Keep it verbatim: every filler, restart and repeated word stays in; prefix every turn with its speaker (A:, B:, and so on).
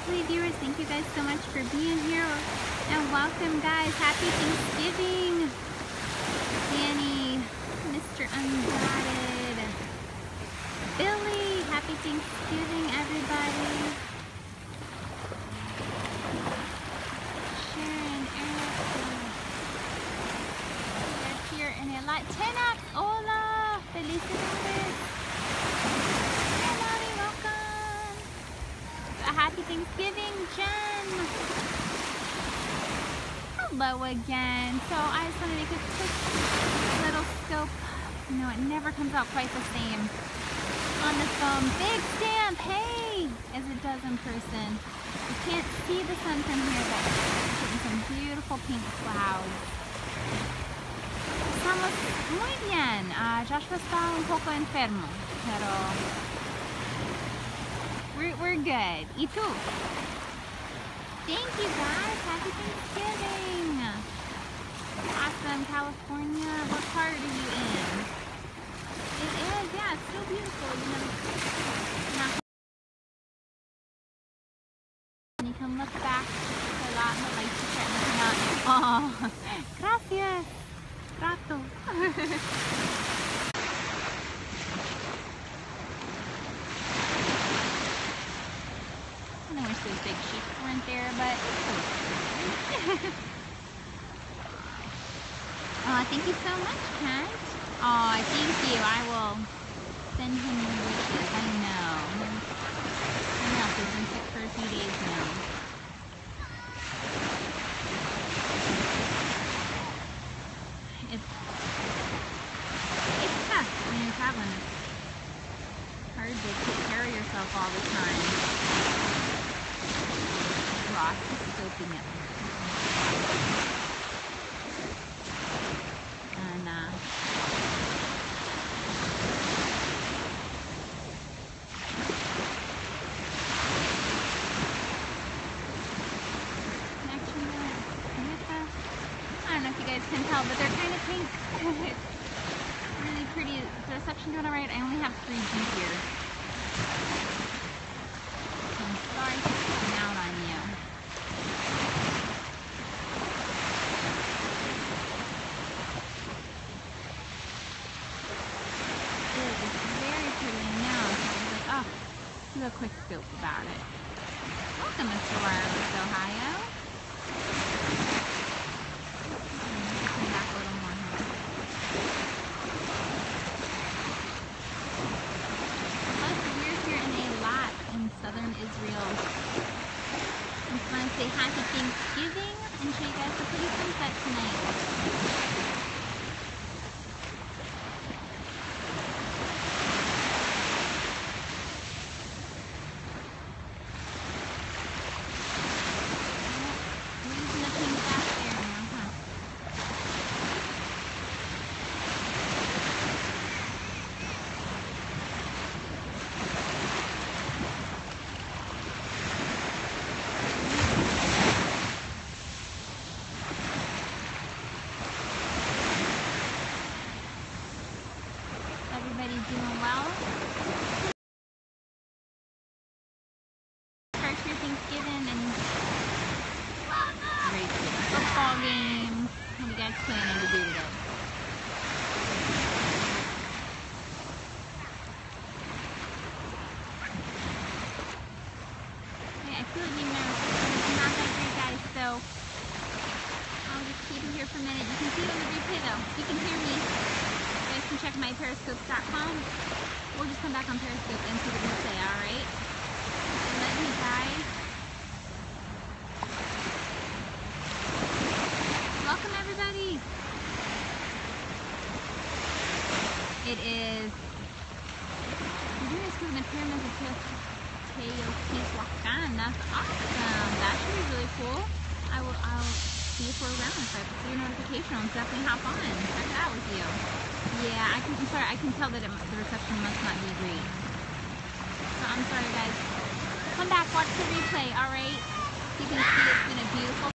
A: lovely viewers. Thank you guys so much for being here. And welcome, guys. Happy Thanksgiving. Danny, Mister Undotted, Billy, happy Thanksgiving, everybody. Sharon, Erica, we're here in Eilat. Tenak, hola, felicidades. Hi, Lottie, welcome. A happy Thanksgiving, Jen. Hello again. So I just want to make a quick little scope. You know, it never comes out quite the same on the phone. Big stamp, hey, as it does in person. You can't see the sun from here, but it's getting some beautiful pink clouds. Estamos muy bien. Uh, Joshua está un poco enfermo, pero we're, we're good. ¿Y tú? Thank you, guys. Happy Thanksgiving. Awesome. California. What part are you in? It is. Yeah, it's so beautiful. You know, you can look back a lot in the lights to start looking out. Oh, gracias. Rato. I wish those big sheep weren't there, but oh, thank you so much, Kent. Oh, thank you. I will send him your wishes. I know. I know, he's been sick for a few days now. It's it's tough when you're traveling. It's hard to take care of yourself all the time. Ross is scoping it. And uh, connection with the, I don't know if you guys can tell, but they're kind of pink. It's really pretty. Is the reception doing alright? I only have three G here. I'm sorry for putting out on you. Do a quick scope about it. Welcome, Mister Wireless, Ohio. Come back a little more here. Plus, we're here in Eilat in southern Israel. I just want to say happy Thanksgiving and show you guys the pretty sunset tonight. Doing well. Start your Thanksgiving and great football games. What are you guys planning to do today? Okay, I feel like even though it's not that great, guys, so I'll just keep it here for a minute. You can see it on the replay though. You can hear me. You can check my periscope dot com or just come back on Periscope and see the replay, alright? Let me guys. Welcome everybody. It is we're going to the pyramids of Teotihuacan. That's awesome. That should be really cool. I will I'll see if we're around. If I see your notification, I'll definitely hop on and check it out with you. Yeah, I can, I'm sorry, I can tell that it, the reception must not be great. So I'm sorry guys. Come back, watch the replay, alright? You can see it's been a beautiful